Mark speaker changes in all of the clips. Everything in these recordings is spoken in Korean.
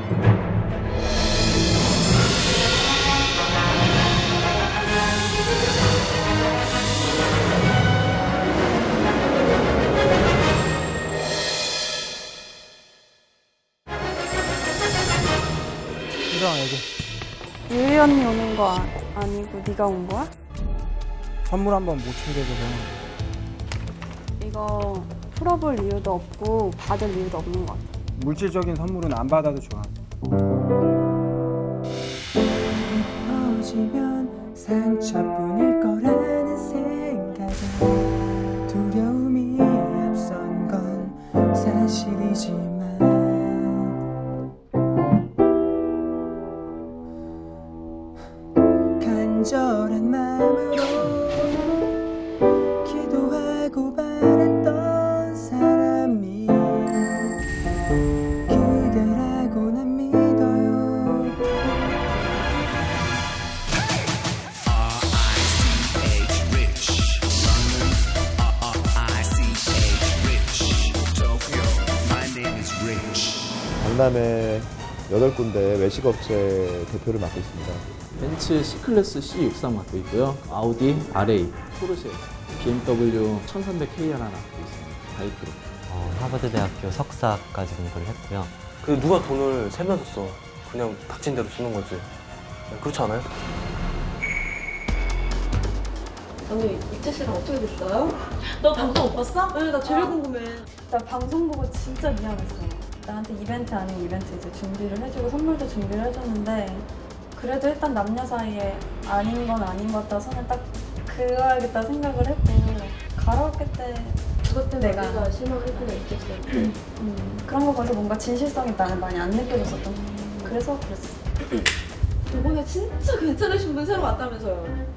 Speaker 1: 유희 언니 오는 거 아니고 네가 온 거야?
Speaker 2: 선물 한번 못 챙겨줘서.
Speaker 1: 이거 풀어볼 이유도 없고 받을 이유도 없는 것 같아.
Speaker 2: 물질적인 선물은 안 받아도 좋아.
Speaker 3: 어지면 상처뿐일 거라는 생각에 두려움이 앞선 건 사실이지만 간절한 마음으로 기도하고 바랬던 사람이 그대라고 난 믿어요.
Speaker 4: R-I-C-H rich R-I-C-H rich Tokyo my name is rich.
Speaker 5: 강남의 8군데 외식업체 대표를 맡고 있습니다.
Speaker 6: 벤츠 C클래스 C63 맡고 있고요. 아우디 RA, 포르쉐, BMW 1300K 하나 맡고 있습니다. 바이크로.
Speaker 7: 하버드대학교 석사까지 공부를 했고요.
Speaker 8: 그 누가 돈을 세면서 써. 그냥 닥친 대로 쓰는 거지. 그렇지 않아요?
Speaker 9: 언니, 이채 씨랑 어떻게 됐어요?
Speaker 10: 너 방송 못 봤어?
Speaker 9: 네, 나 제일 궁금해.
Speaker 1: 나 방송 보고 진짜 미안했어. 나한테 이벤트 아닌 이벤트 이제 준비를 해주고 선물도 준비를 해줬는데 그래도 일단 남녀 사이에 아닌 건 아닌 것 같다 선을 딱 그어야겠다 생각을 했고 가라오케 때 그것 때문에
Speaker 9: 내가 실망했구나, 이채 씨한테.
Speaker 1: 그런 거 봐서 뭔가 진실성이 나는 많이 안 느껴졌었던 거 그래서 그랬어.
Speaker 9: 이번에 진짜 괜찮으신 분 새로 왔다면서요?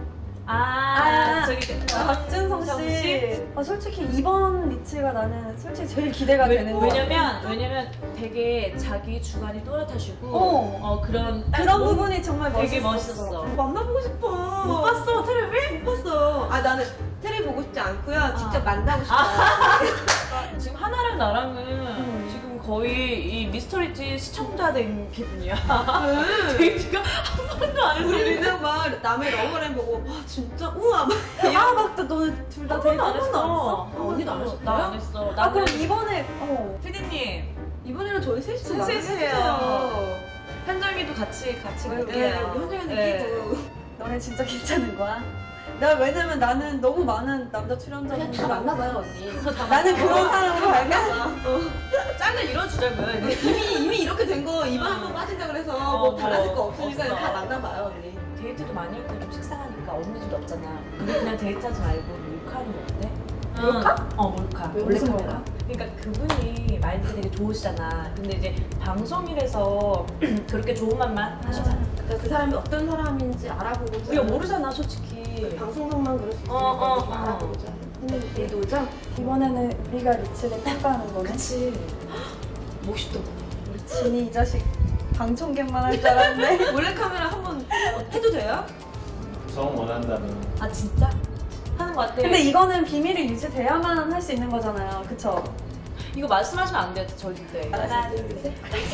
Speaker 10: 저기
Speaker 1: 박준성 씨. 솔직히 이번 리치가 나는 솔직히 제일 기대가 되는 거.
Speaker 10: 왜냐면 되게 자기 주관이 또렷하시고 그런
Speaker 1: 부분이 정말
Speaker 10: 되게 멋있었어.
Speaker 9: 만나보고 싶어.
Speaker 10: 못 봤어 테레비?
Speaker 9: 못 봤어. 나는 테레비 보고 싶지 않고요. 직접 만나고 싶어요.
Speaker 10: 지금 하나랑 나랑은 지금 거의 이 미스터리지 시청자 된 기분이야. 되게 지금 한 번도 안 했어.
Speaker 9: 우리는 막 남의 러브라인 보고 와 진짜 우와 막
Speaker 1: 맞다. 너는 둘 다 데이트 한 번도 안 했어?
Speaker 9: 언니도 안 하셨어요?
Speaker 10: 나 안 했어.
Speaker 1: 그럼 이번에
Speaker 10: 피디님
Speaker 9: 이번에는 저희 셋이서
Speaker 10: 셋이에요. 현정이도 같이
Speaker 9: 네, 현정이는 끼고.
Speaker 1: 너네 진짜 괜찮은 거야? 왜냐면 나는 너무 많은 남자 출연자분들
Speaker 9: 그냥 다 만나봐요 언니.
Speaker 1: 나는 그런 사람으로 발견.
Speaker 10: 짝을 이뤄주자고요.
Speaker 9: 이미 이렇게 된 거 이번 한 번 빠진다 그래서 뭐 달라질 거 없으니까 다 만나봐요 언니.
Speaker 10: 데이트도 많이 했고 좀 식상하니까 언니들도 없잖아. 근데 그냥 데이트하지 말고 몰카하는 거 어때?
Speaker 1: 몰카?
Speaker 10: 몰카.
Speaker 1: 무슨 몰카?
Speaker 10: 그러니까 그분이 마인드가 되게 좋으시잖아. 근데 이제 방송일에서 그렇게 좋은 말만 하시잖아.
Speaker 9: 그러니까 그 사람이 어떤 사람인지 알아보고.
Speaker 10: 우리가 모르잖아 솔직히.
Speaker 9: 방송성만 그럴 수 있으니까 알아보자. 근데 노죠?
Speaker 1: 이번에는 우리가 리치를 평가하는 거네.
Speaker 9: 그치.
Speaker 10: 멋있다.
Speaker 1: 우리 진이 이 자식 방청객만 할 줄 알았는데.
Speaker 9: 몰래카메라 한번 해도 돼요?
Speaker 6: 정 원한다면.
Speaker 10: 아 진짜? 하는 거 같아.
Speaker 1: 근데 이거는 비밀이 유지돼야만 할 수 있는 거잖아요. 그쵸?
Speaker 10: 이거 말씀하시면 안 돼요 절대. 하나 둘 셋.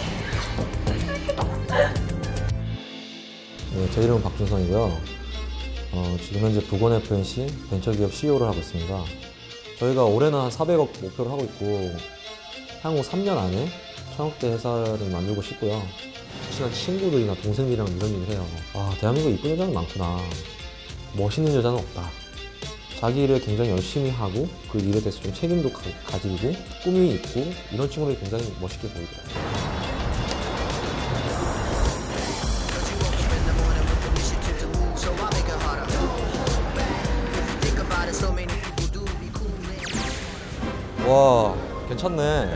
Speaker 7: 네, 제 이름은 박준성이고요. 지금 현재 부건 FNC 벤처기업 CEO를 하고 있습니다. 저희가 올해는 한 400억 목표를 하고 있고 향후 3년 안에 1000억대 회사를 만들고 싶고요. 친한 친구들이나 동생들이랑 이런 얘기를 해요. 대한민국에 이쁜 여자는 많구나. 멋있는 여자는 없다. 자기 일을 굉장히 열심히 하고 그 일에 대해서 좀 책임도 가지고 꿈이 있고 이런 친구들이 굉장히 멋있게 보이더라고요. 와, 괜찮네.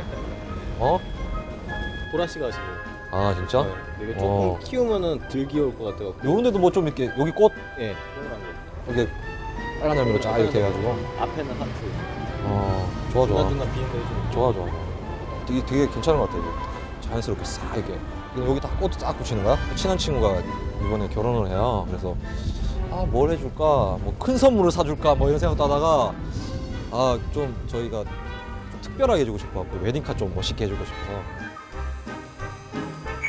Speaker 8: 보라 씨가 하시고.
Speaker 7: 아, 진짜?
Speaker 8: 네, 이게 조금 키우면은 덜 귀여울 것 같아요.
Speaker 7: 요런데도 뭐 좀 이렇게 여기 꽃
Speaker 8: 예, 동그란 거.
Speaker 7: 이렇게 빨간 열매로 쫙 이렇게 해가지고.
Speaker 8: 앞에는 하트.
Speaker 7: 좋아.
Speaker 8: 중간중간 비행도 해주고.
Speaker 7: 좋아. 되게 괜찮은 것 같아. 이거. 자연스럽게 싹 이렇게. 여기 다 꽃도 싹 붙이는 거야. 친한 친구가 이번에 결혼을 해요. 그래서 뭘 해줄까? 뭐 큰 선물을 사줄까? 뭐 이런 생각도 하다가 좀 저희가 좀 특별하게 해주고 싶어갖고 웨딩카 좀 멋있게 해주고 싶어서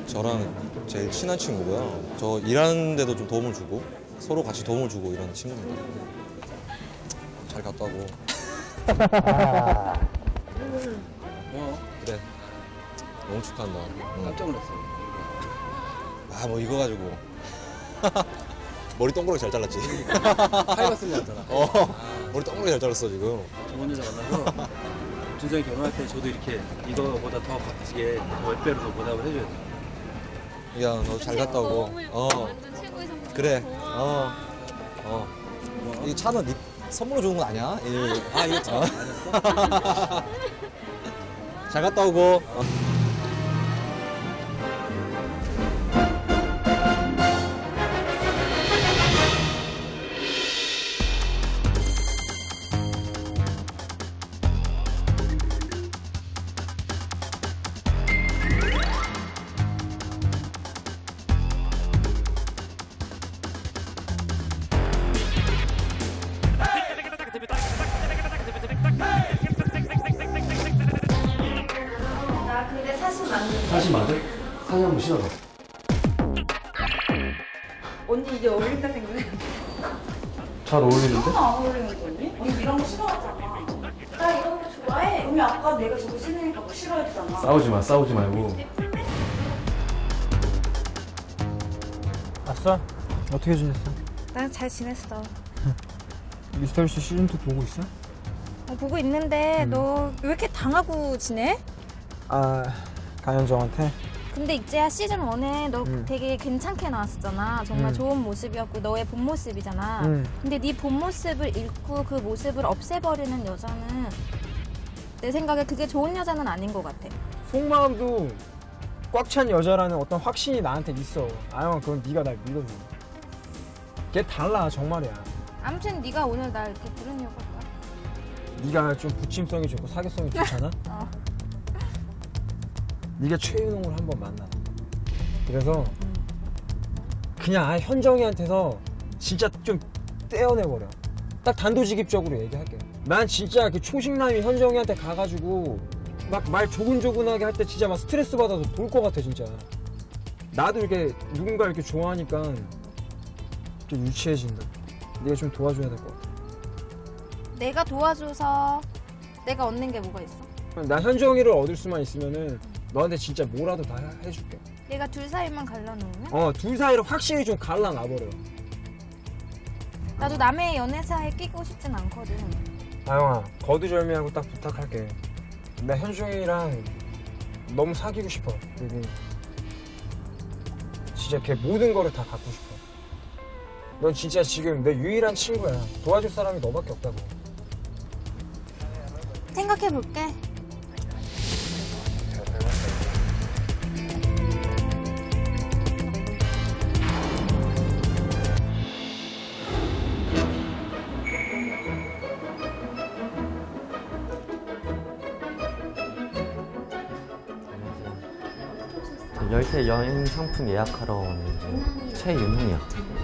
Speaker 7: 저랑 제일 친한 친구고요. 저 일하는 데도 좀 도움을 주고 서로 같이 도움을 주고 이런 친구입니다. 잘 갔다 오고. 그래. 너무 축하한다.
Speaker 2: 깜짝 놀랐어.
Speaker 7: 아, 뭐 이거 가지고. 머리 동그랗게 잘 잘랐지.
Speaker 2: 타이거 쓴 거 같잖아.
Speaker 7: 머리 동그랗게 잘 잘랐어 지금.
Speaker 2: 좋은 여자 만나서 준성이 결혼할 때 저도 이렇게 이거보다 더 값지게 몇 배로 더 보답을 해줘야 돼.
Speaker 7: 야, 너 잘 갔다 오고. 그래. 이 차는 네 선물로 주는 건 아니야? 이거 참. 잘 갔다 오고.
Speaker 1: 나 근데 사실 만든
Speaker 6: 사실 맞아? 사진 한번 실어봐.
Speaker 1: 언니 이제 어울린다 생각해.
Speaker 6: 잘 어울리는데?
Speaker 1: 안 어울리는 거니? 언니 이런 거 싫어하잖아. 나 이런 거 좋아해. 언니 아까 내가 저거 신으니까 뭐 싫어했잖아.
Speaker 6: 싸우지 말고.
Speaker 2: 아싸? 어떻게 지냈어?
Speaker 11: 난 잘 지냈어.
Speaker 2: 미스터리씨 시즌2 보고 있어?
Speaker 11: 보고 있는데 너 왜 이렇게 당하고 지내?
Speaker 2: 아, 강현정한테?
Speaker 11: 근데 이제야 시즌 1에 너 되게 괜찮게 나왔었잖아. 정말 좋은 모습이었고 너의 본 모습이잖아. 근데 네 본 모습을 잃고 그 모습을 없애버리는 여자는 내 생각에 그게 좋은 여자는 아닌 것 같아.
Speaker 2: 속마음도 꽉 찬 여자라는 어떤 확신이 나한테 있어. 아영아, 그건 네가 날 믿어줘. 걔 달라, 정말이야.
Speaker 11: 아무튼 네가 오늘 날 이렇게 부른 이유가 뭐야?
Speaker 2: 네가 좀 부침성이 좋고 사교성이 좋잖아? 네가 최윤홍을 한번 만나. 그래서 그냥 현정이한테서 진짜 좀 떼어내버려. 딱 단도직입적으로 얘기할게. 난 진짜 그 초식남이 현정이한테 가가지고 막 말 조근조근하게 할 때 진짜 막 스트레스 받아서 돌 것 같아 진짜. 나도 이렇게 누군가 이렇게 좋아하니까 좀 유치해진다. 네가 좀 도와줘야 될 것 같아.
Speaker 11: 내가 도와줘서 내가 얻는 게 뭐가 있어?
Speaker 2: 나 현정이를 얻을 수만 있으면은 너한테 진짜 뭐라도 다 해줄게.
Speaker 11: 내가 둘 사이만 갈라놓으면?
Speaker 2: 둘 사이를 확실히 좀 갈라놔버려.
Speaker 11: 나도 남의 연애사에 끼고 싶진 않거든.
Speaker 2: 아영아, 거두절미하고 딱 부탁할게. 나 현중이랑 너무 사귀고 싶어. 그리고 진짜 걔 모든 거를 다 갖고 싶어. 넌 진짜 지금 내 유일한 친구야. 도와줄 사람이 너밖에 없다고.
Speaker 11: 생각해볼게.
Speaker 12: 열쇠 여행 상품 예약하러 왔는데 최윤훈이요.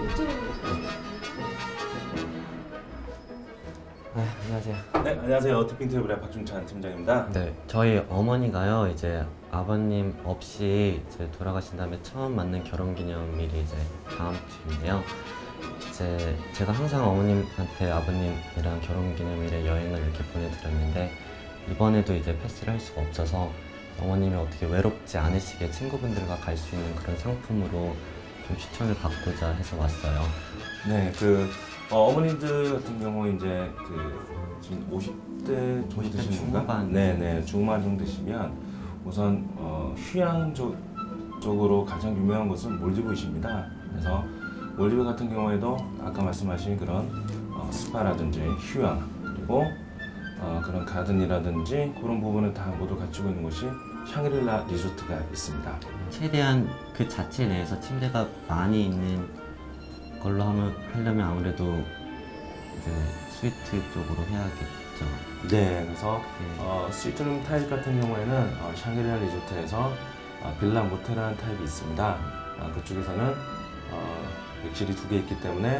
Speaker 12: 네, 안녕하세요.
Speaker 13: 네, 안녕하세요. 티핑테이블의 박준찬 팀장입니다.
Speaker 12: 네, 저희 어머니가요, 이제 아버님 없이 이제 돌아가신 다음에 처음 맞는 결혼기념일이 이제 다음 주인데요. 이제 제가 항상 어머님한테 아버님이랑 결혼기념일에 여행을 이렇게 보내드렸는데 이번에도 이제 패스를 할 수가 없어서 어머님이 어떻게 외롭지 않으시게 친구분들과 갈 수 있는 그런 상품으로 좀 추천을 받고자 해서 왔어요.
Speaker 13: 네, 어머님들 같은 경우 이제 지금 50대 정도 되시는 건가? 네네, 중후반 정도 되시면 우선 휴양 쪽으로 가장 유명한 곳은 몰디브이십니다. 그래서 몰디브 같은 경우에도 아까 말씀하신 그런 스파라든지 휴양 그리고 그런 가든이라든지 그런 부분을 다 모두 갖추고 있는 곳이 샹그릴라 리조트가 있습니다.
Speaker 12: 최대한 그 자체 내에서 침대가 많이 있는 걸로 하려면 아무래도 이제 스위트 쪽으로 해야겠죠.
Speaker 13: 네, 그래서 스위트룸 타입 같은 경우에는 샹그릴라 리조트에서 빌라 모텔이라는 타입이 있습니다. 그쪽에서는 객실이 2개 있기 때문에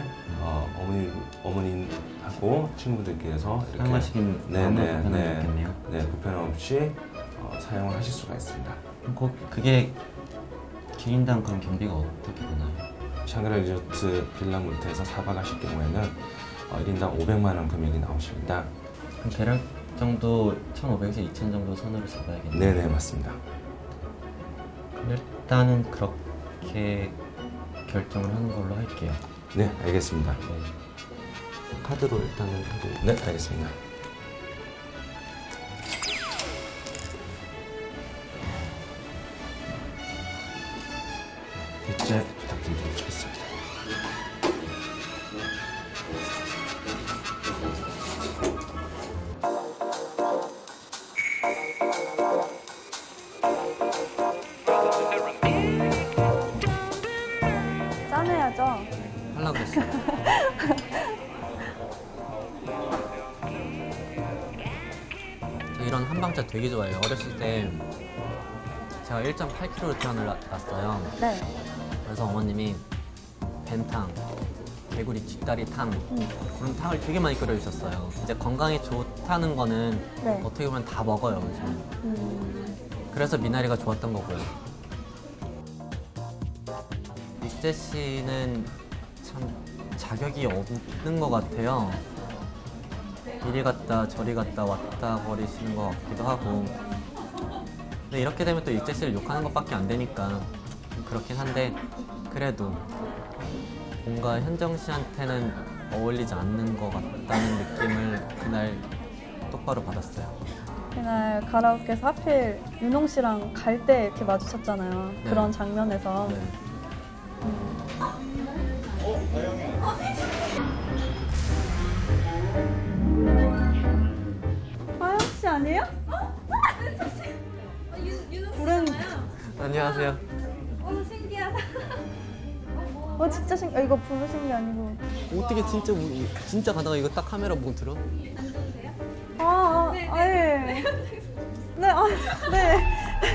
Speaker 13: 어머님하고 친구분들께서 이렇게
Speaker 12: 사용하시긴 아무런 불편함이 없겠네요.
Speaker 13: 네, 불편함 없이 사용을 하실 수가 있습니다.
Speaker 12: 그게 개인당 그럼 경비가 어떻게 되나요?
Speaker 13: 샹그라 리조트 빌라몰트에서 4박 하실 경우에는 1인당 500만 원 금액이 나오십니다.
Speaker 12: 그럼 대략 정도 1,500에서 2,000 정도 선으로 잡아야겠네요.
Speaker 13: 네네, 맞습니다.
Speaker 12: 그럼 일단은 그렇게 결정을 하는 걸로 할게요.
Speaker 13: 네, 알겠습니다.
Speaker 12: 네. 카드로 일단은 해도.
Speaker 13: 네, 알겠습니다. 결제 부탁드리겠습니다.
Speaker 1: 짠해야죠.
Speaker 12: 하려고 그랬어요. 저 이런 한방차 되게 좋아해요. 어렸을 때 제가 1.8kg로 태어났어요.
Speaker 1: 네.
Speaker 12: 그래서 어머님이 뱀탕, 개구리 뒷다리탕 그런 탕을 되게 많이 끓여주셨어요. 이제 건강에 좋다는 거는
Speaker 1: 네.
Speaker 12: 어떻게 보면 다 먹어요, 요즘. 그래서 미나리가 좋았던 거고요. 익재 씨는 참 자격이 없는 것 같아요. 이리 갔다 저리 갔다 왔다 거리시는 것 같기도 하고. 근데 이렇게 되면 또 익재 씨를 욕하는 것밖에 안 되니까 그렇긴 한데, 그래도 뭔가 현정 씨한테는 어울리지 않는 것 같다는 느낌을 그날 똑바로 받았어요.
Speaker 1: 그날 가라오케에서 하필 윤홍 씨랑 갈 때 이렇게 마주쳤잖아요.
Speaker 12: 네.
Speaker 1: 그런 장면에서.
Speaker 12: 네.
Speaker 1: 하영 씨 아니에요? 부른.
Speaker 12: 안녕하세요.
Speaker 9: 신기하다.
Speaker 1: 진짜 이거 부르신 게 아니고.
Speaker 12: 어떻게 진짜 가다가 이거 딱 카메라 보고 들어?
Speaker 1: 예. 네, 네.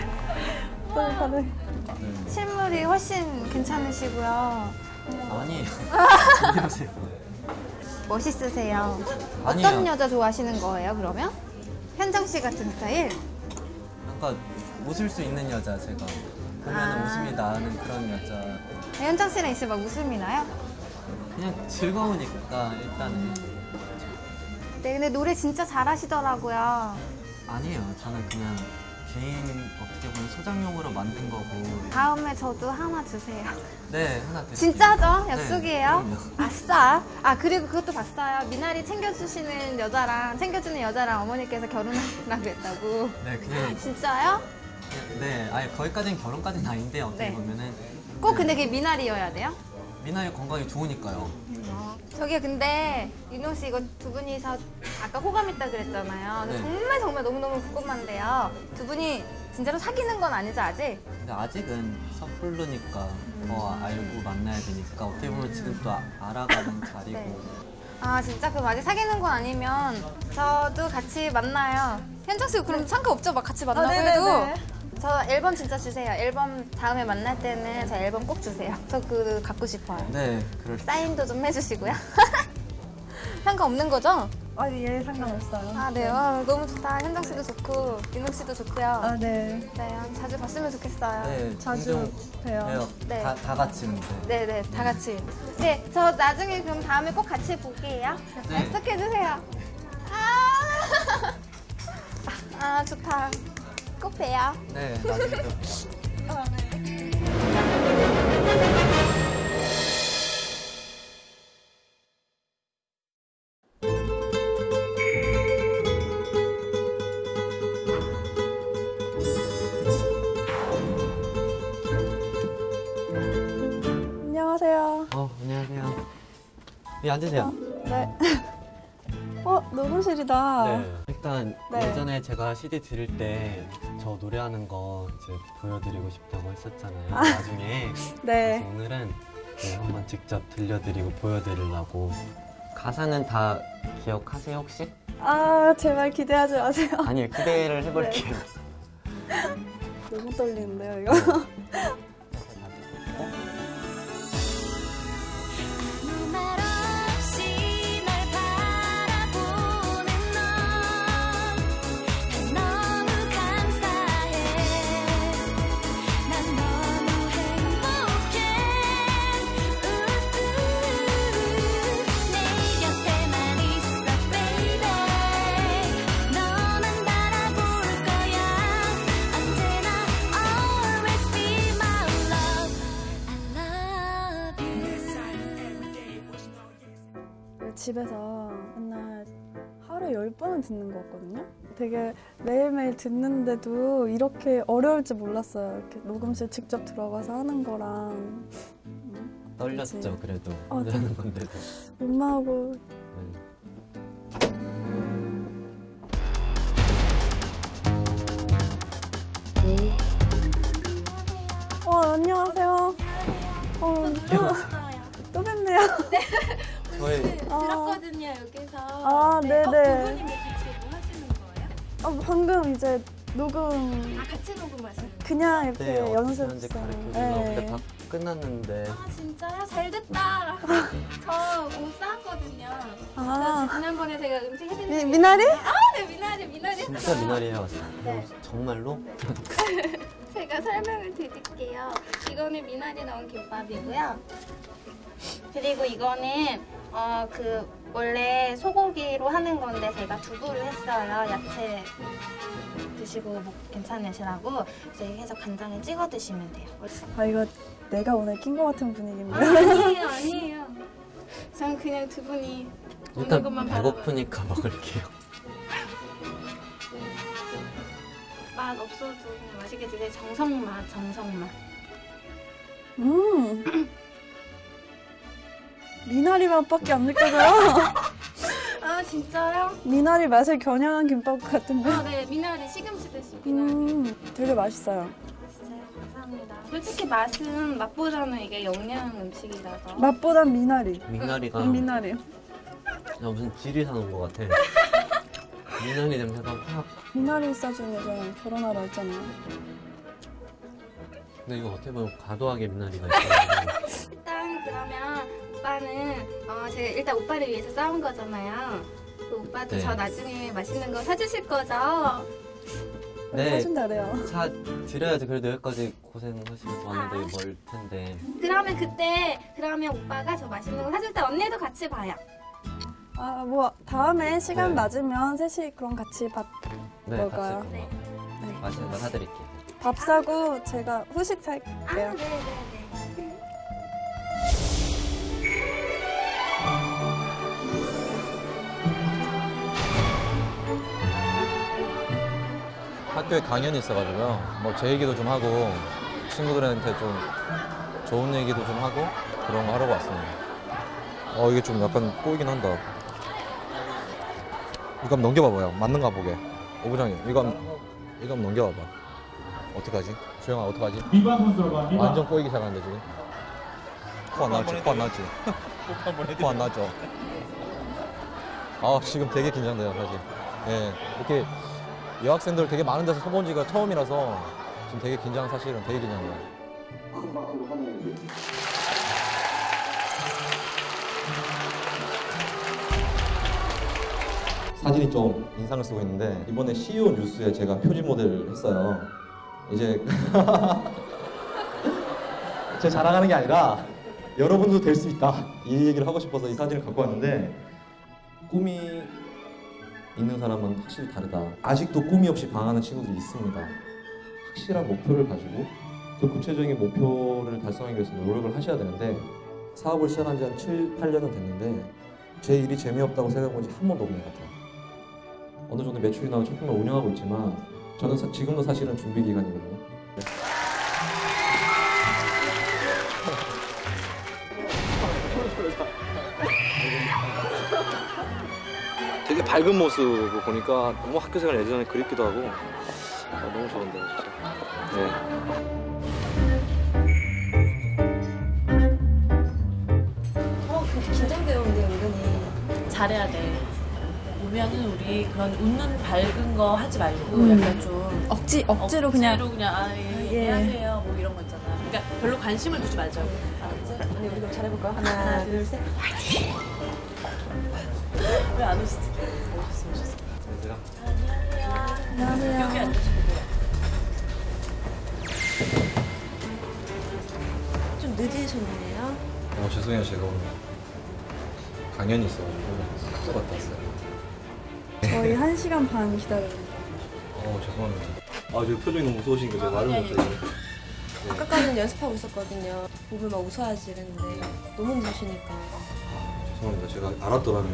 Speaker 11: 실물이 훨씬 괜찮으시고요.
Speaker 12: 아니에요. 안녕하세요.
Speaker 11: 멋있으세요.
Speaker 12: 아니에요.
Speaker 11: 어떤 여자 좋아하시는 거예요, 그러면? 현정 씨 같은 스타일?
Speaker 12: 약간 웃을 수 있는 여자, 제가 보면 웃음이 나는 그런 여자.
Speaker 11: 현정 씨랑 있으면 막 웃음이 나요?
Speaker 12: 그냥 즐거우니까 일단은.
Speaker 11: 네, 근데 노래 진짜 잘하시더라고요.
Speaker 12: 아니에요. 저는 그냥 개인 어떻게 보면 소장용으로 만든 거고.
Speaker 11: 다음에 저도 하나 주세요.
Speaker 12: 네, 하나 드릴게요.
Speaker 11: 진짜죠?
Speaker 12: 네,
Speaker 11: 약속이에요?
Speaker 12: 그럼요.
Speaker 11: 아싸. 그리고 그것도 봤어요. 미나리 챙겨주는 여자랑 어머니께서 결혼하라고 했다고.
Speaker 12: 네, 그냥.
Speaker 11: 진짜요?
Speaker 12: 네, 아니 거기까지는 결혼까지는 아닌데 어떻게
Speaker 11: 네.
Speaker 12: 보면은.
Speaker 11: 꼭 근데 그게 미나리여야 돼요?
Speaker 12: 미나리 건강이 좋으니까요.
Speaker 11: 저기 근데 윤홍 씨 이거 두 분이서 아까 호감 있다 그랬잖아요. 근데
Speaker 12: 네.
Speaker 11: 정말 너무너무 궁금한데요. 두 분이 진짜로 사귀는 건 아니죠, 아직?
Speaker 12: 근데 아직은 섣부르니까 더 알고 만나야 되니까 어떻게 보면 지금 또 알아가는 자리고.
Speaker 11: 네. 진짜 그럼 아직 사귀는 건 아니면 저도 같이 만나요. 현정 씨 그럼 상관없죠? 막 같이 만나고 해도. 저 앨범 진짜 주세요. 앨범 다음에 만날 때는 저 앨범 꼭 주세요. 저 그거 갖고 싶어요.
Speaker 12: 네, 그럴 수.
Speaker 11: 사인도 좀 해주시고요. 상관없는 거죠?
Speaker 1: 예, 상관없어요.
Speaker 11: 네. 너무 좋다. 현정 씨도 좋고, 윤홍 씨도 좋고요.
Speaker 1: 네.
Speaker 11: 네, 자주 봤으면 좋겠어요.
Speaker 12: 네,
Speaker 1: 자주
Speaker 12: 종종
Speaker 1: 봬요.
Speaker 11: 네.
Speaker 12: 다 같이 근데.
Speaker 11: 네네, 다 같이. 네, 저 나중에 그럼 다음에 꼭 같이 볼게요.
Speaker 12: 네.
Speaker 11: 약속해주세요. 좋다. 꼭 봬요.
Speaker 12: 네, 나중에 또.
Speaker 1: 안녕하세요.
Speaker 12: 안녕하세요. 네, 앉으세요.
Speaker 1: 네. 녹음실이다.
Speaker 12: 네. 일단
Speaker 1: 네.
Speaker 12: 예전에 제가 CD 들을 때 저 노래하는 거 이제 보여드리고 싶다고 했었잖아요.
Speaker 1: 아.
Speaker 12: 나중에.
Speaker 1: 네.
Speaker 12: 그래서 오늘은 네, 한번 직접 들려드리고 보여드리려고. 가사는 다 기억하세요 혹시?
Speaker 1: 제발 기대하지 마세요.
Speaker 12: 아니요, 기대를 해볼게요.
Speaker 1: 너무 떨리는데요, 이거?
Speaker 14: 난 너무
Speaker 1: 집에서 맨날 하루에 10번은 듣는 거 같거든요. 되게 매일매일 듣는데도 이렇게 어려울 줄 몰랐어요. 이렇게 녹음실 직접 들어가서 하는 거랑.
Speaker 12: 떨렸죠,
Speaker 1: 그치?
Speaker 12: 그래도.
Speaker 1: 어,
Speaker 12: 하는 건데도.
Speaker 1: 엄마하고. 안녕하세요. 또 뵙네요.
Speaker 12: 저희
Speaker 11: 들었거든요, 여기서.
Speaker 1: 아,
Speaker 11: 네.
Speaker 1: 네네.
Speaker 11: 두 분이 같이 뭐 하시는 거예요?
Speaker 1: 방금 이제 녹음.
Speaker 11: 같이 녹음하시는 거예요?
Speaker 1: 그냥 이렇게
Speaker 12: 네,
Speaker 1: 연습생.
Speaker 12: 현재 가르쳐주고 그때 다 끝났는데
Speaker 11: 진짜요? 잘 됐다. 저 옷 싸왔거든요. 지난번에 제가 음식 해드린
Speaker 1: 미나리?
Speaker 11: 네, 미나리
Speaker 12: 진짜
Speaker 11: 했어요.
Speaker 12: 미나리 해왔어요.
Speaker 11: 네.
Speaker 12: 정말로?
Speaker 11: 제가 설명을 드릴게요. 이거는 미나리 넣은 김밥이고요. 그리고 이거는 원래 소고기로 하는 건데 제가 두부를 했어요. 야채 드시고 뭐 괜찮으시라고 이제 해서 간장에 찍어 드시면 돼요.
Speaker 1: 이거 내가 오늘 낀 거 같은 분위기인데.
Speaker 11: 아니에요. 저는 그냥 두 분이 오는
Speaker 12: 일단
Speaker 11: 것만
Speaker 12: 배고프니까 먹을게요.
Speaker 11: 맛 없어도 그냥 맛있게 드세요. 정성맛.
Speaker 1: 미나리 맛밖에 안 느껴져요.
Speaker 11: 아 진짜요?
Speaker 1: 미나리 맛을 겨냥한 김밥 같은데.
Speaker 11: 네, 미나리 시금치 드시고 미나리.
Speaker 1: 되게 맛있어요.
Speaker 11: 진짜요? 감사합니다. 솔직히 맛은 맛보다는 이게 영양 음식이라서.
Speaker 1: 맛보단 미나리.
Speaker 12: 미나리가
Speaker 1: 미나리.
Speaker 12: 무슨 지리산 온 것 같아. 미나리 냄새가 확.
Speaker 1: 미나리 싸준 여자랑 결혼하라 했잖아요.
Speaker 12: 근데 이거 어떻게 보면 과도하게 미나리가 있어요.
Speaker 11: 일단 그러면 오빠는 제가 일단 오빠를 위해서 싸운 거잖아요. 그 오빠도
Speaker 12: 네.
Speaker 11: 저 나중에 맛있는 거 사주실 거죠?
Speaker 12: 네.
Speaker 1: 사준다 그래요.
Speaker 12: 드려야지. 그래도 여기까지 고생하시면서 왔는데 멀 텐데.
Speaker 11: 그러면 오빠가 저 맛있는 거 사줄 때 언니도 같이 봐요.
Speaker 1: 뭐 다음에 시간
Speaker 12: 네.
Speaker 1: 맞으면 셋이 그럼 같이 밥
Speaker 12: 네,
Speaker 1: 먹어요.
Speaker 12: 같이 맛있는 거 사드릴게요.
Speaker 1: 밥 사고 제가 후식 살게요.
Speaker 11: 네네네.
Speaker 7: 학교에 강연이 있어가지고요. 뭐 제 얘기도 좀 하고 친구들한테 좀 좋은 얘기도 좀 하고 그런 거 하려고 왔습니다. 이게 좀 약간 꼬이긴 한다. 이거 한번 넘겨봐봐요. 맞는가 보게. 오부장님, 이거 한번 넘겨봐봐. 어떡하지? 주영아, 어떡하지? 완전 꼬이기 시작하는데 지금. 코 안 나지? 코 안 나지? 코 안 나죠? 지금 되게 긴장돼요, 사실. 예, 이렇게 여학생들 되게 많은 데서 서본 지가 처음이라서 지금 되게 사실은 되게 긴장돼요. 사진이 좀 인상을 쓰고 있는데 이번에 CEO 뉴스에 제가 표지 모델을 했어요. 이제 제 자랑하는 게 아니라 여러분도 될 수 있다 이 얘기를 하고 싶어서 이 사진을 갖고 왔는데 꿈이 있는 사람은 확실히 다르다. 아직도 꿈이 없이 방황하는 친구들이 있습니다. 확실한 목표를 가지고 그 구체적인 목표를 달성하기 위해서 노력을 하셔야 되는데 사업을 시작한 지 한 7, 8년은 됐는데 제 일이 재미없다고 생각해 본 지 한 번도 없는 것 같아요. 어느 정도 매출이 나고 작품을 운영하고 있지만 저는 지금도 사실은 준비 기간이거든요. 네. 되게 밝은 모습을 보니까 너무 학교 생활 예전에 그립기도 하고 너무 좋은데요, 진짜. 네.
Speaker 10: 그렇게 긴장돼요, 근데 은근히. 잘해야 돼. 오면은 우리 그런 웃는 밝은 거 하지 말고 약간 좀
Speaker 1: 억지로 그냥
Speaker 10: 안녕하세요 뭐 이런 거 있잖아. 그러니까 별로 관심을 두지 말자고. 알았지?
Speaker 1: 언니 우리 그럼 잘해볼까요? 하나, 둘, 셋. 화이팅!
Speaker 10: 왜 안 오시지? 오셨어.
Speaker 1: 안녕하세요.
Speaker 10: 여기 앉으시면 돼요. 좀 늦으셨네요.
Speaker 7: 죄송해요. 제가 오늘 강연이 있어가지고 학교 갔다 왔어요.
Speaker 1: 저희 1시간 반 기다렸는데.
Speaker 7: 죄송합니다. 저 표정이 너무 무서우신 거 제가 말을 못해요.
Speaker 9: 아까까지는 연습하고 있었거든요. 보면 막 웃어야지 이랬는데 너무 늦으시니까.
Speaker 7: 죄송합니다. 제가 알았더라면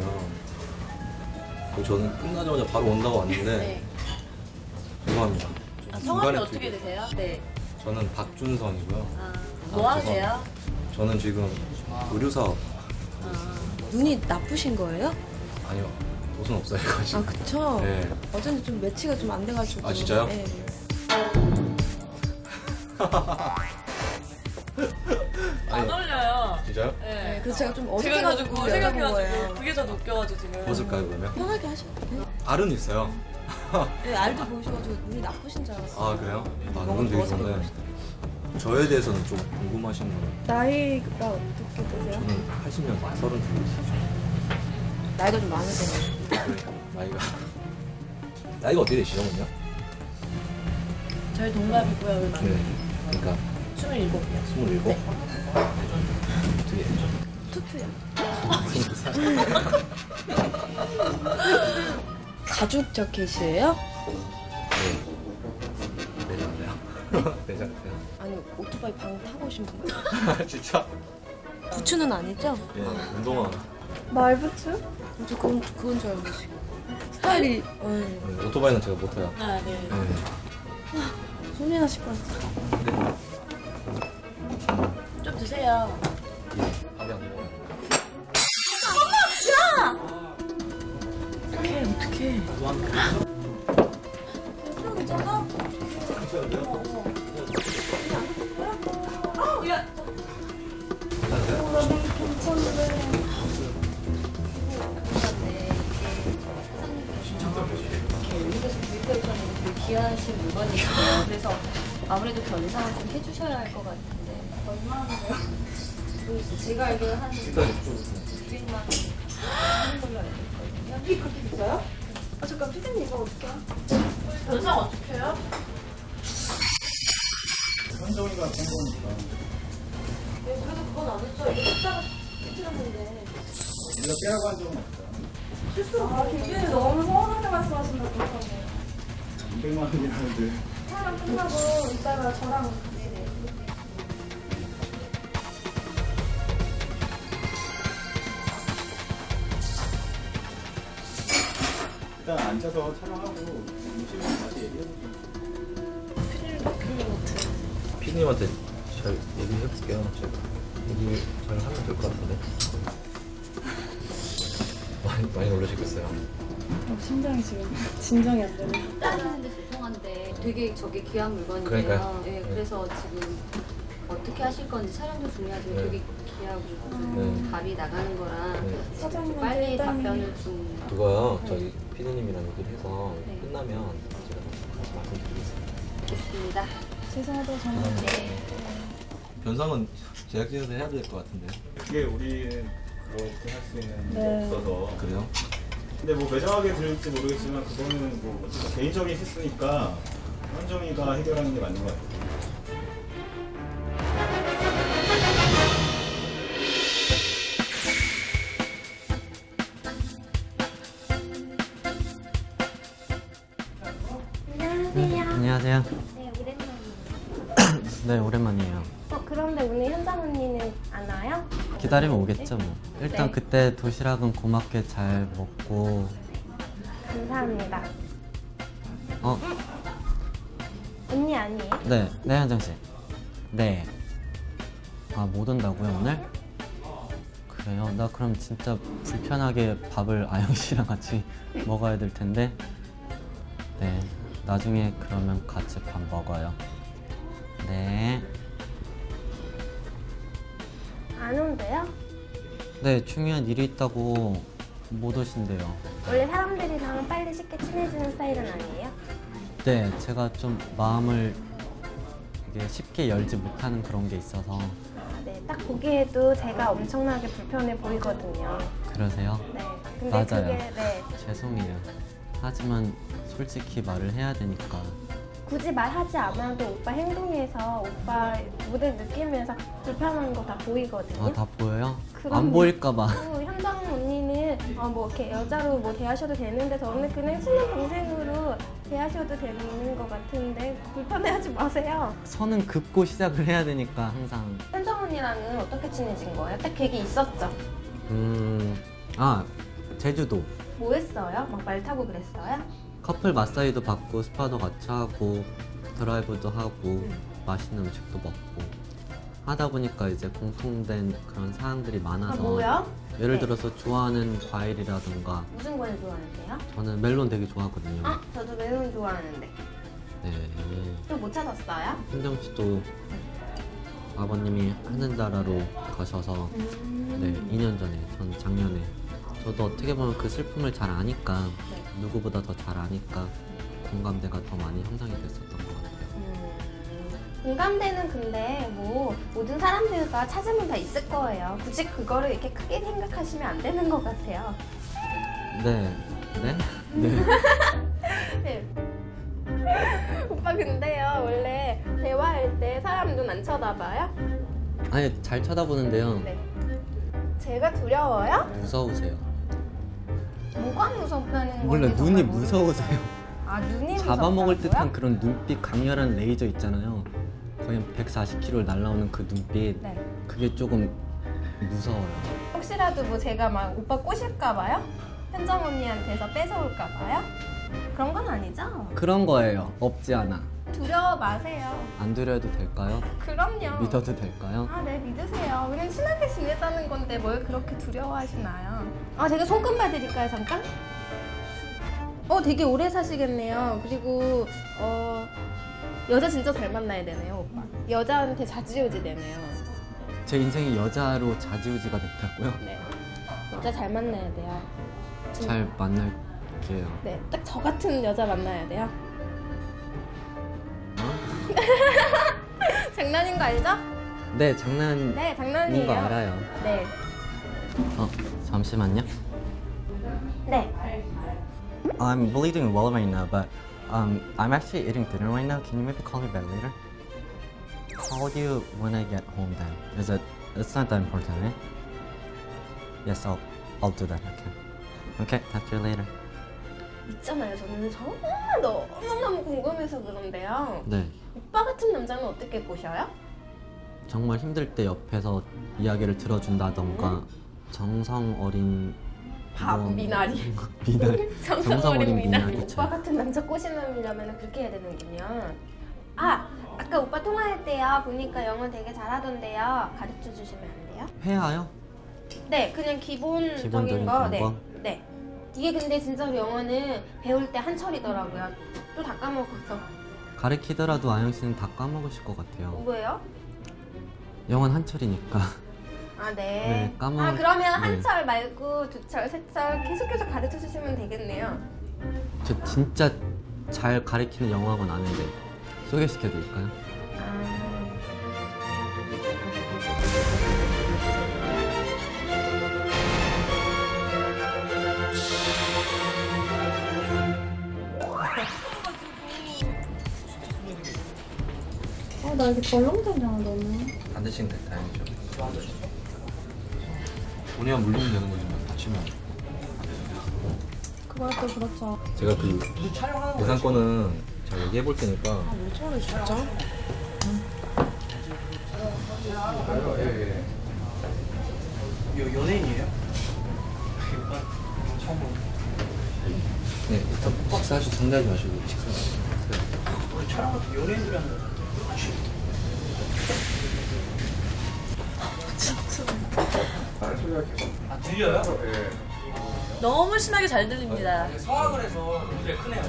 Speaker 7: 저는 끝나자마자 바로 온다고 왔는데
Speaker 10: 네.
Speaker 7: 죄송합니다. 좀
Speaker 10: 성함이
Speaker 7: 중간에
Speaker 10: 어떻게
Speaker 7: 되게-
Speaker 10: 되세요? 네.
Speaker 7: 저는 박준성이고요.
Speaker 10: 뭐 하세요?
Speaker 7: 저는 지금 의류사업.
Speaker 9: 눈이 나쁘신 거예요?
Speaker 7: 아니요. 옷은 없어요.
Speaker 9: 아 그쵸?
Speaker 7: 네.
Speaker 9: 어쩐지 좀 매치가 좀 안 돼가지고.
Speaker 7: 아, 진짜요?
Speaker 9: 네.
Speaker 10: 안 어울려요.
Speaker 7: 진짜요?
Speaker 10: 네.
Speaker 9: 그래서 제가 좀
Speaker 10: 제가
Speaker 9: 어색해가지고
Speaker 10: 가지고
Speaker 9: 여쭤본
Speaker 10: 생각해가지고
Speaker 9: 거예요.
Speaker 10: 그게 더 웃겨가지고 지금.
Speaker 7: 벗을까요 그러면?
Speaker 9: 편하게 하셔도 돼요.
Speaker 7: 알은 있어요.
Speaker 9: 네, 알도 보셔가지고 눈이 나쁘신 줄 알았어요.
Speaker 7: 아 그래요? 아
Speaker 9: 너무
Speaker 7: 눈은 되게
Speaker 9: 더워서
Speaker 7: 좋은데 저에 대해서는 좀 궁금하신 분.
Speaker 1: 나이가 어떻게 되세요?
Speaker 7: 저는 80년 32.
Speaker 9: 나이가 좀 많으세요.
Speaker 7: 나이가 어떻게 되시죠, 그럼요?
Speaker 10: 저희 동갑이고요. 얼마?
Speaker 7: 네. 그러니까
Speaker 10: 27이요.
Speaker 7: 27? 어떻게
Speaker 9: 투투요.
Speaker 7: 20살.
Speaker 9: 가죽 자켓이에요?
Speaker 7: 네. 내장돼요. 내장돼요.
Speaker 9: 아니 오토바이 방 타고 오신 분.
Speaker 7: 진짜?
Speaker 9: 부츠는 아니죠?
Speaker 7: 예, 운동화.
Speaker 1: 말부츠?
Speaker 9: 저 그건 줄 알고 스타일이.
Speaker 7: 네, 오토바이는 제가 못 타요.
Speaker 10: 아 네.
Speaker 7: 네.
Speaker 1: 손이 나실 것 같아요.
Speaker 10: 좀 드세요.
Speaker 7: 밥이 안 먹어요.
Speaker 10: 어떡해.
Speaker 14: 귀하신 물건이에요. 그래서 아무래도 변상을 좀 해주셔야 할 것 같은데 얼마인데요? 제가 알기로 한 200만 원 하는 걸로 알고 있거든요.
Speaker 1: 이게 그렇게 비싸요? 아 잠깐 피디님 이거 어떡해요?
Speaker 10: 변상 어떻게 해요?
Speaker 15: 현정이가 본 거니까
Speaker 1: 네, 그래도 그건 안 했죠. 이거 숫자가 깨트렸는데.
Speaker 15: 우리가 빼라고 한 적은 없죠.
Speaker 1: 실수로 굉장히 너무 서운하게 말씀하신다고 그러던데.
Speaker 15: 200만 원이라는데
Speaker 1: 촬영 끝나고 이따가 저랑 네네.
Speaker 15: 일단 앉아서 촬영하고 음식을 다시 얘기해보죠.
Speaker 7: 피디님한테 잘 얘기해볼게요. 제가 얘기 잘 하면 될 것 같은데. 많이 놀라시겠어요.
Speaker 1: 심장이 지금 진정이 안 되네.
Speaker 14: 따르는데 죄송한데 되게 저게 귀한 물건이에요.
Speaker 7: 그러니까요.
Speaker 14: 네, 그래서 지금 어떻게 하실 건지 촬영도 중요하지만
Speaker 7: 네.
Speaker 14: 되게 귀하고
Speaker 7: 네.
Speaker 14: 답이 나가는 거라
Speaker 7: 네.
Speaker 14: 지금 빨리 답변을 좀.
Speaker 7: 그거요.
Speaker 14: 네.
Speaker 7: 저희 피디님이랑 얘기를 해서
Speaker 14: 네.
Speaker 7: 끝나면 제가 다시 말씀드리겠습니다.
Speaker 14: 좋습니다.
Speaker 1: 죄송하다고 저는.
Speaker 14: 네.
Speaker 7: 변상은 제작진에서 해야 될 것 같은데.
Speaker 15: 그게 우리는 그렇게 할 수 있는 게
Speaker 1: 네.
Speaker 15: 없어서.
Speaker 7: 그래요?
Speaker 15: 근데 뭐 매정하게 들을지 모르겠지만 그거는 뭐 어쨌든 개인적인 실수니까 현정이가 해결하는 게 맞는 것 같아요.
Speaker 11: 안녕하세요.
Speaker 12: 안녕하세요.
Speaker 11: 네, 오랜만이에요.
Speaker 12: 네, 오랜만이에요.
Speaker 11: 그런데 오늘 현장 언니는 안 와요?
Speaker 12: 기다리면 오겠죠, 뭐. 일단
Speaker 11: 네.
Speaker 12: 그때 도시락은 고맙게 잘 먹고.
Speaker 11: 감사합니다.
Speaker 12: 어,
Speaker 11: 언니 아니에요?
Speaker 12: 네, 네, 현정 씨. 네. 아, 못 온다고요, 오늘? 그래요? 나 그럼 진짜 불편하게 밥을 아영 씨랑 같이 먹어야 될 텐데. 네, 나중에 그러면 같이 밥 먹어요. 네.
Speaker 11: 안 온대요?
Speaker 12: 네, 중요한 일이 있다고 못 오신대요.
Speaker 11: 원래 사람들이랑 빨리 쉽게 친해지는 스타일은 아니에요?
Speaker 12: 네, 제가 좀 마음을 이게 쉽게 열지 못하는 그런 게 있어서.
Speaker 11: 네, 딱 보기에도 제가 엄청나게 불편해 보이거든요.
Speaker 12: 그러세요?
Speaker 11: 네, 근데
Speaker 12: 맞아요.
Speaker 11: 그게 네,
Speaker 12: 죄송해요. 하지만 솔직히 말을 해야 되니까.
Speaker 11: 굳이 말하지 않아도 오빠 행동에서 오빠 모든 느낌에서 불편한 거 다 보이거든요.
Speaker 12: 아, 다 보여요?
Speaker 11: 그럼요.
Speaker 12: 안 보일까봐.
Speaker 11: 현정 언니는 뭐 이렇게 여자로 뭐 대하셔도 되는데 저는 그냥 친한 동생으로 대하셔도 되는 것 같은데 불편해하지 마세요.
Speaker 12: 선은 긋고 시작을 해야 되니까 항상.
Speaker 11: 현정 언니랑은 어떻게 친해진 거예요? 딱 계기 있었죠?
Speaker 12: 제주도.
Speaker 11: 뭐 했어요? 막 말 타고 그랬어요?
Speaker 12: 커플 마사지도 받고 스파도 같이 하고 드라이브도 하고 맛있는 음식도 먹고 하다 보니까 이제 공통된 그런 사항들이 많아서
Speaker 11: 뭐요?
Speaker 12: 예를
Speaker 11: 네.
Speaker 12: 들어서 좋아하는 과일이라던가
Speaker 11: 무슨 과일 좋아하는데요?
Speaker 12: 저는 멜론 되게 좋아하거든요.
Speaker 11: 저도 멜론 좋아하는데.
Speaker 12: 네.
Speaker 11: 또 못 찾았어요?
Speaker 12: 현정 씨도 아버님이 하늘나라로 가셔서 네, 2년 전에, 전 작년에 저도 어떻게 보면 그 슬픔을 잘 아니까 누구보다 더 잘 아니까 공감대가 더 많이 형성이 됐었던 것 같아요.
Speaker 11: 공감대는 근데 뭐 모든 사람들과 찾으면 다 있을 거예요. 굳이 그거를 이렇게 크게 생각하시면 안 되는 것 같아요.
Speaker 12: 네. 네? 네.
Speaker 11: 네. 오빠 근데요 원래 대화할 때 사람 눈 안 쳐다봐요?
Speaker 12: 아니, 잘 쳐다보는데요.
Speaker 11: 네. 제가 두려워요?
Speaker 12: 무서우세요.
Speaker 11: 뭐가 무섭다는 건지
Speaker 12: 몰라,
Speaker 11: 정말
Speaker 12: 눈이
Speaker 11: 모르겠어요.
Speaker 12: 무서우세요.
Speaker 11: 아 눈이
Speaker 12: 잡아먹을
Speaker 11: 무섭다고요?
Speaker 12: 듯한 그런 눈빛, 강렬한 레이저 있잖아요. 거의 140km 날라오는 그 눈빛.
Speaker 11: 네.
Speaker 12: 그게 조금 무서워요.
Speaker 11: 혹시라도 뭐 제가 막 오빠 꼬실까 봐요? 현정 언니한테서 뺏어올까 봐요? 그런 건 아니죠?
Speaker 12: 그런 거예요. 없지 않아.
Speaker 11: 두려워 마세요.
Speaker 12: 안 두려워도 될까요?
Speaker 11: 그럼요.
Speaker 12: 믿어도 될까요?
Speaker 11: 아, 네, 믿으세요. 그냥 친하게 지내자는 건데 뭘 그렇게 두려워하시나요? 아, 제가 손금 봐드릴까요, 잠깐? 되게 오래 사시겠네요. 그리고, 여자 진짜 잘 만나야 되네요, 오빠. 여자한테 좌지우지 되네요.
Speaker 12: 제 인생이 여자로 좌지우지가 됐다고요?
Speaker 11: 네. 여자 잘 만나야 돼요.
Speaker 12: 잘 만날게요.
Speaker 11: 네, 딱 저 같은 여자 만나야 돼요. 장난인 거 알죠?
Speaker 12: 네, 장난인
Speaker 11: 네, 장난이에요.
Speaker 12: 거 알아요.
Speaker 11: 네.
Speaker 12: 잠시만요.
Speaker 11: 네.
Speaker 12: I'm bleeding well right now, but I'm actually eating dinner right now. Can you maybe call me back later? Call you when I get home then. It's not that important, right? Yes, I'll do that. Okay, talk to you later.
Speaker 11: 있잖아요. 저는 정말 너무너무 궁금해서 그런데요.
Speaker 12: 네.
Speaker 11: 오빠 같은 남자는 어떻게 꼬셔요?
Speaker 12: 정말 힘들 때 옆에서 이야기를 들어준다던가 정성 어린
Speaker 11: 미나리.
Speaker 12: 미나리.
Speaker 11: 정성 어린 미나리.
Speaker 12: 그쵸.
Speaker 11: 오빠 같은 남자 꼬시려면 그렇게 해야 되는군요. 아까 오빠 통화할 때요. 보니까 영어 되게 잘하던데요. 가르쳐 주시면 안 돼요?
Speaker 12: 회화요?
Speaker 11: 네, 그냥 기본적인 거. 네. 네. 이게 근데 진짜로 영어는 배울 때 한철이더라고요. 또 다 까먹어서.
Speaker 12: 가르치더라도 아영 씨는 다 까먹으실 것 같아요.
Speaker 11: 뭐예요?
Speaker 12: 영어는 한철이니까.
Speaker 11: 아, 네.
Speaker 12: 네,
Speaker 11: 그러면
Speaker 12: 네.
Speaker 11: 한 철 말고 두 철, 세 철 계속해서 가르쳐 주시면 되겠네요.
Speaker 12: 저 진짜 잘 가르치는 영어학원 아는데 소개시켜 드릴까요?
Speaker 1: 나 이렇게 덜렁대잖아 너무.
Speaker 7: 안 드시면 돼, 다행이죠. 본의와 물리면 되는 거지만 다치면.
Speaker 1: 그걸 또 그렇죠.
Speaker 7: 제가 그 예산권은 잘 얘기해 볼 테니까.
Speaker 1: 왜 저래 진짜?
Speaker 8: 연예인이에요? 처음 보는.
Speaker 7: 네, 일단 식사하시고 상대하지 마시고 식사.
Speaker 8: 우리 촬영할 때 연예인들이 하는 거죠. 들려요? 네.
Speaker 10: 너무 심하게 잘 들립니다.
Speaker 8: 성악을 해서 목소리가 크네요.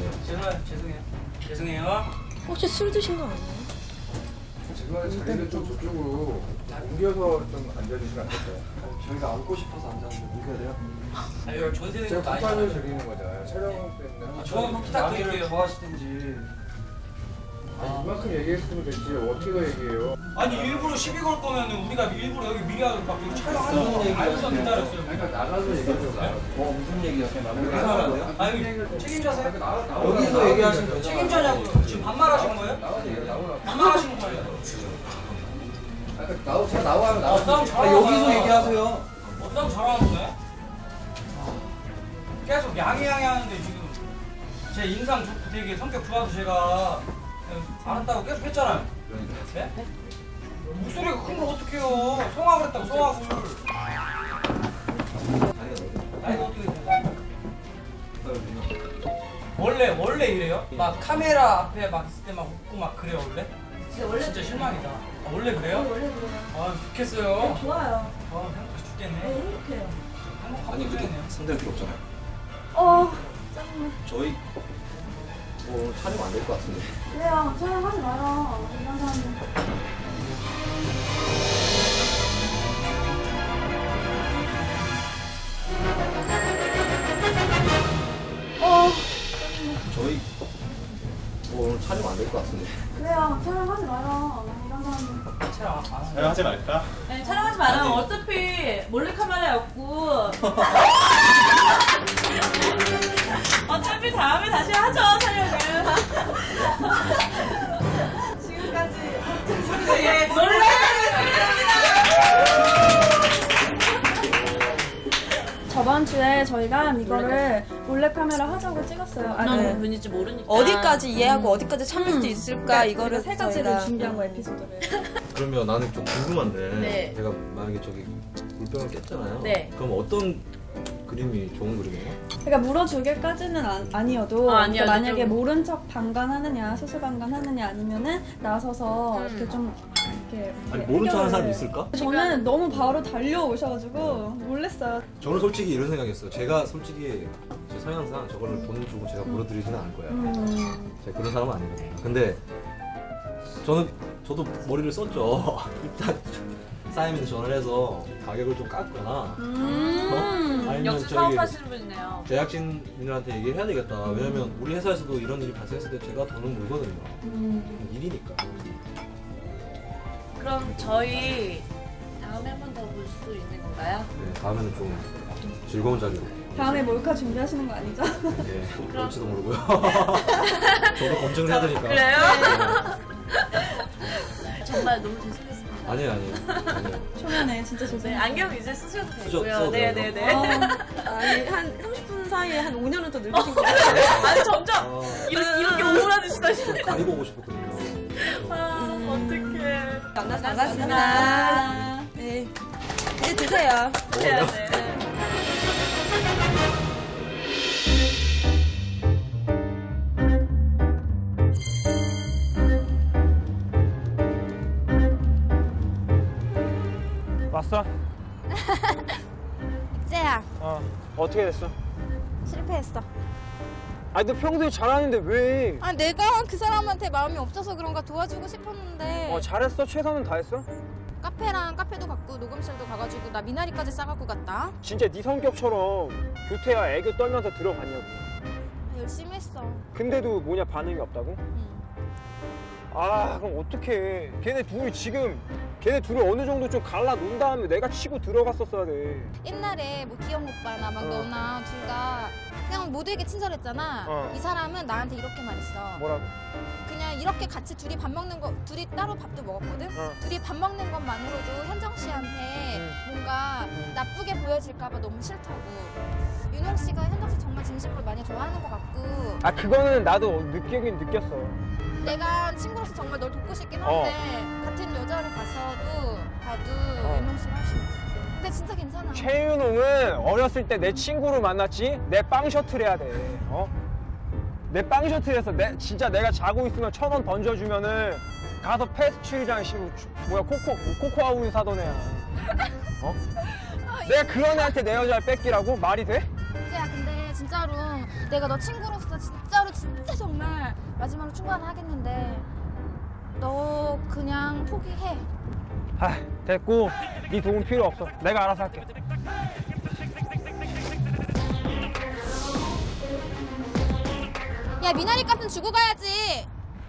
Speaker 8: 죄송해요.
Speaker 10: 혹시 술 드신 거 아니에요?
Speaker 16: 죄송한데 자리를 좀 저쪽으로 옮겨서 좀 앉아주시면 안 될까요?
Speaker 8: 저희가 앉고 싶어서 앉았는데 옮겨야 돼요? 여기 전세대
Speaker 16: 제가
Speaker 8: 많이
Speaker 16: 부탁을
Speaker 8: 나와요.
Speaker 16: 드리는 거잖아요. 촬영 때문에.
Speaker 8: 저 한번 부탁드릴게요. 좋아하시든지.
Speaker 16: 이만큼 얘기했으면 됐지 어떻게 더 얘기해요?
Speaker 8: 아니 일부러 시비 걸 거면 우리가 일부러 여기 미리 막 여기 촬영하는 거 알고서 기다렸어요.
Speaker 16: 그러니까 나가서 얘기해줘.
Speaker 8: 무슨 얘기하세요? 아니 책임자세요?
Speaker 16: 여기서 얘기하시는 거죠?
Speaker 8: 책임자냐고요? 지금 반말하신 거예요? 반말하신 거예요?
Speaker 16: 제가 나와요.
Speaker 8: 싸움 잘하는 여기서 얘기하세요. 싸움 잘하는 거예요? 계속 양해양해 하는데 지금 제 인상 좋고 되게 성격 좋아서 제가 알았다고 계속 했잖아요. 네? 목소리가 큰 걸 어떡해요. 성악을 했다고 성악을. 나이가 어떻게 돼요? 원래 이래요? 막 카메라 앞에 막 있을 때 막 웃고 막 그래요 원래? 진짜 실망이다. 아, 원래 그래요?
Speaker 1: 원래 그래요.
Speaker 8: 아 좋겠어요.
Speaker 1: 네, 좋아요.
Speaker 8: 행복해 죽겠네.
Speaker 1: 네, 행복해요.
Speaker 8: 아니 그렇게
Speaker 16: 상대할 필요 없잖아요.
Speaker 1: 짱네.
Speaker 16: 저희 뭐 촬영 안 될 것 같은데.
Speaker 1: 그래요. 촬영하지 마라. 이런 사람들.
Speaker 16: 저희 뭐 촬영 안 될 것 같은데.
Speaker 1: 그래요. 촬영하지 마라. 이런 사람들.
Speaker 15: 촬영하지 말까?
Speaker 10: 네, 촬영하지 마라. 어차피 몰래카메라에 없고. 어차피 다음에 다시 하죠, 촬영을.
Speaker 1: 지금까지
Speaker 10: 예, 몰래카메라.
Speaker 1: 저번 주에 저희가 이거를 몰래카메라 하자고 찍었어요.
Speaker 10: 어떤 분인지 모르니까.
Speaker 9: 어디까지 이해하고 어디까지 참을 수 있을까 이거를
Speaker 1: 세 가지를
Speaker 9: 저희가
Speaker 1: 준비한 거 에피소드를.
Speaker 16: 그러면 나는 좀 궁금한데
Speaker 10: 네.
Speaker 16: 내가 만약에 저기 물병을 깼잖아요.
Speaker 10: 네.
Speaker 16: 그럼 어떤 그림이 좋은 그림이에요?
Speaker 1: 그러니까 물어주기까지는 아니어도
Speaker 10: 아니어도
Speaker 1: 만약에
Speaker 10: 좀.
Speaker 1: 모른 척 방관하느냐 수수방관하느냐 아니면은 나서서 이렇게 좀 이렇게
Speaker 16: 아니 모른 척 하는 사람이
Speaker 1: 해결을-
Speaker 16: 있을까?
Speaker 1: 저는 너무 바로 달려오셔가지고 놀랬어요.
Speaker 16: 저는 솔직히 이런 생각했어요. 제가 솔직히 제 성향상 저거를 돈 주고 제가 물어드리지는 않을 거예요. 제가 그런 사람은 아니거든요. 근데 저도 머리를 썼죠. 일단 사장님한테 전화를 해서 가격을 좀 깎거나 아니면
Speaker 10: 역시
Speaker 16: 저기
Speaker 10: 사업하시는 분이네요.
Speaker 16: 제작진들한테 얘기를 해야 되겠다. 왜냐면 우리 회사에서도 이런 일이 발생했을 때 제가 돈을 물거든요. 일이니까.
Speaker 10: 그럼 저희 다음에 한 번 더 볼 수 있는 건가요?
Speaker 16: 네, 다음에는 좀 즐거운 자리로.
Speaker 1: 다음에 몰카 준비하시는 거 아니죠?
Speaker 16: 네, 그럴지도 모르고요. 저도 검증을 해야 되니까.
Speaker 10: 그래요?
Speaker 16: 네.
Speaker 10: 정말 너무 죄송했습니다.
Speaker 16: 아니에요.
Speaker 1: 초면에 진짜 죄송해요.
Speaker 10: 안경 이제 쓰셔도
Speaker 16: 쓰셔도
Speaker 10: 되고요.
Speaker 16: 돼요.
Speaker 10: 네네네.
Speaker 9: 아니 한 30분 사이에 한 5년은 더 늙으신 것 같아요.
Speaker 10: 아니 점점 이렇게 오그라드시다시피.
Speaker 16: 가리고 오고 싶었거든요.
Speaker 10: 어떡해.
Speaker 9: 반갑습니다. 네. 이제 드세요.
Speaker 10: 해야 돼.
Speaker 2: 왔어?
Speaker 11: 쟤야,
Speaker 2: 어떻게 됐어?
Speaker 11: 실패했어.
Speaker 2: 아니 너 평소에 잘하는데 왜?
Speaker 11: 아, 내가 그 사람한테 마음이 없어서 그런가 도와주고 싶었는데.
Speaker 2: 잘했어? 최선은 다했어?
Speaker 11: 카페랑 카페도 갔고 녹음실도 가가지고 나 미나리까지 싸갖고 갔다.
Speaker 2: 진짜 네 성격처럼 교태야 애교 떨면서 들어갔냐고.
Speaker 11: 열심히 했어.
Speaker 2: 근데도 뭐냐 반응이 없다고? 아 그럼 어떡해. 걔네 둘을 어느 정도 좀 갈라 놓은 다음에 내가 치고 들어갔었어야 돼.
Speaker 11: 옛날에 뭐 기영 오빠나 막 너나 둘 다 그냥 모두에게 친절했잖아. 이 사람은 나한테 이렇게 말했어.
Speaker 2: 뭐라고?
Speaker 11: 그냥 이렇게 같이 둘이 밥 먹는 거, 둘이 따로 밥도 먹었거든? 둘이 밥 먹는 것만으로도 현정 씨한테 뭔가 나쁘게 보여질까봐 너무 싫다고. 윤홍 씨가 현정 씨 정말 진심으로 많이 좋아하는 것 같고.
Speaker 2: 아 그거는 나도 느끼긴 느꼈어.
Speaker 11: 내가 친구로서 정말 널 돕고 싶긴 한데 같은 여자를 봐도 윤홍 씨를 할수 있어. 근데 진짜 괜찮아.
Speaker 2: 최윤홍은 어렸을 때 내 친구로 만났지 내 빵 셔틀 해야 돼. 내 빵 셔틀에서 진짜 내가 자고 있으면 1,000원 던져주면은 가서 패스트리랑 코코아 우유 사던 애야. 내가 그런 애한테 내 여자를 뺏기라고? 말이 돼?
Speaker 11: 이제야 근데 진짜로 내가 너 친구로서 진짜 정말 마지막으로 충고는 하겠는데 너 그냥 포기해.
Speaker 2: 아 됐고 네 도움 필요 없어. 내가 알아서 할게.
Speaker 11: 야 미나리 값은 주고 가야지.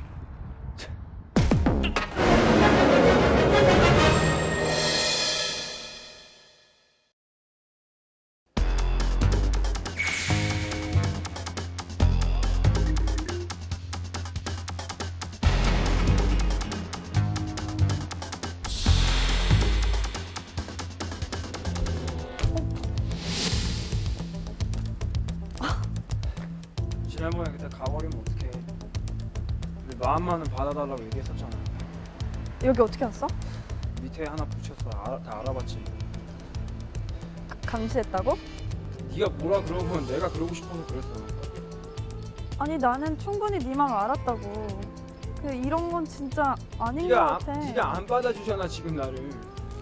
Speaker 2: 지난번에 그때 가버리면 어떡해. 근데 마음만은 받아달라고 얘기했었잖아.
Speaker 1: 여기 어떻게 왔어?
Speaker 2: 밑에 하나 붙였어. 다 알아봤지.
Speaker 1: 감시했다고?
Speaker 2: 네가 뭐라 그러면 내가 그러고 싶어서 그랬어.
Speaker 1: 아니 나는 충분히 네 마음 알았다고. 근데 이런 건 진짜 아닌 것 같아.
Speaker 2: 네가 안 받아주잖아 지금 나를.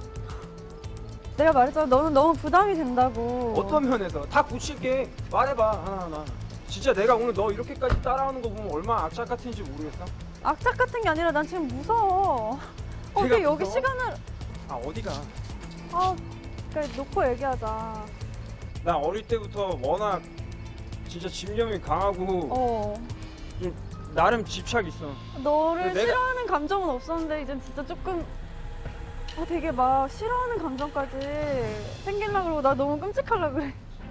Speaker 1: 내가 말했잖아. 너는 너무 부담이 된다고.
Speaker 2: 어떤 면에서 다 고칠게. 말해봐 하나하나. 진짜 내가 오늘 너 이렇게까지 따라오는 거 보면 얼마나 악착 같은지 모르겠어?
Speaker 1: 악착 같은 게 아니라 난 지금 무서워.
Speaker 2: 내가
Speaker 1: 근데 여기
Speaker 2: 무서워?
Speaker 1: 시간을
Speaker 2: 아 어디가?
Speaker 1: 그러니까 놓고 얘기하자.
Speaker 2: 나 어릴 때부터 워낙 진짜 집념이 강하고 좀 나름 집착 있어.
Speaker 1: 너를
Speaker 2: 근데 내가-
Speaker 1: 싫어하는 감정은 없었는데 이젠 진짜 조금 되게 막 싫어하는 감정까지 생기려고 그러고 나 너무 끔찍하려고 그래.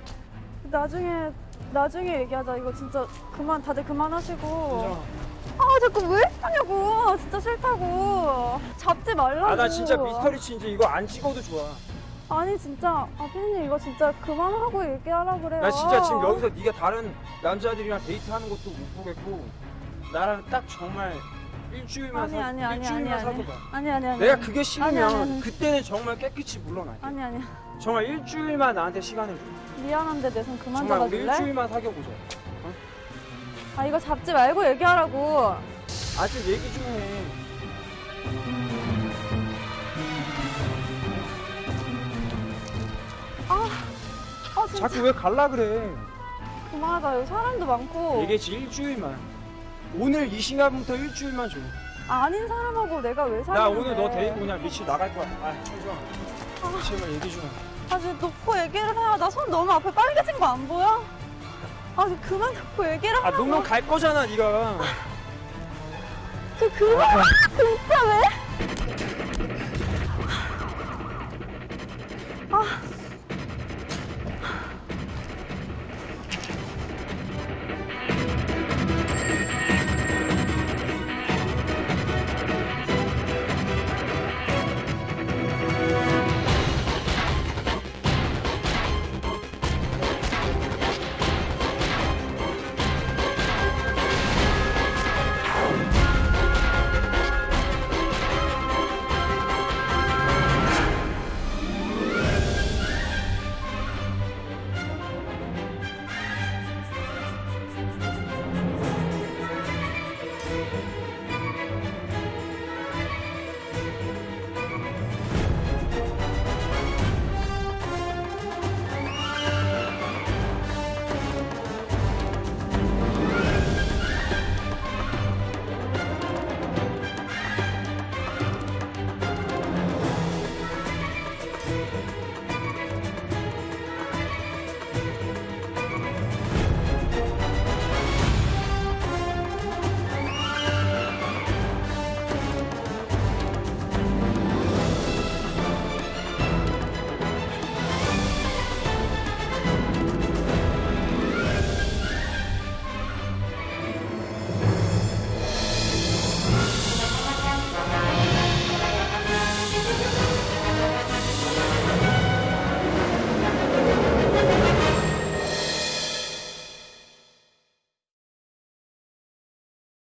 Speaker 1: 나중에 얘기하자. 이거 진짜 다들 그만하시고. 자꾸 왜 하냐고. 진짜 싫다고. 잡지 말라고.
Speaker 2: 아 나 진짜 미스터리치 이제 이거 안 찍어도 좋아.
Speaker 1: 아니 진짜 피디님 이거 진짜 그만하고 얘기하라 그래요.
Speaker 2: 나 진짜 지금 여기서 네가 다른 남자들이랑 데이트하는 것도 못 보겠고 나랑 딱 정말 일주일만 사귀어봐.
Speaker 1: 아니.
Speaker 2: 내가 그게 싫으면
Speaker 1: 아니.
Speaker 2: 그때는 정말 깨끗이 물러날게.
Speaker 1: 아니.
Speaker 2: 정말 일주일만 나한테 시간을 줘.
Speaker 1: 미안한데 내 손 그만
Speaker 2: 정말 우리
Speaker 1: 잡아줄래?
Speaker 2: 일주일만 사귀어보자.
Speaker 1: 이거 잡지 말고 얘기하라고.
Speaker 2: 좀 얘기 좀 해.
Speaker 1: 진짜.
Speaker 2: 자꾸 왜 갈라 그래?
Speaker 1: 그만하자. 여기 사람도 많고.
Speaker 2: 얘기했지 일주일만. 오늘 이 시간부터 일주일만 줘.
Speaker 1: 아닌 사람하고 내가 왜 사귀는데.
Speaker 2: 나 오늘 너 데리고 그냥 미칠 나갈 거야. 청소아. 제발 얘기 좀 해.
Speaker 1: 지금 놓고 얘기를 해. 나 손 너무 앞에 빨개진 거 안 보여? 그만 놓고 얘기를 하라고.
Speaker 2: 놓으면 갈 거잖아 네가.
Speaker 1: 그만